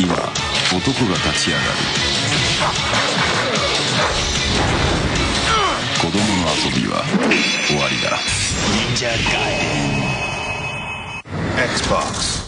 今男が立ち上がる。子供の遊びは終わりだ。 忍者ガイデン Xbox